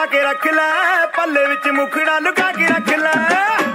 के रख लै, पल्ले विच मुखड़ा लुका के रख लै।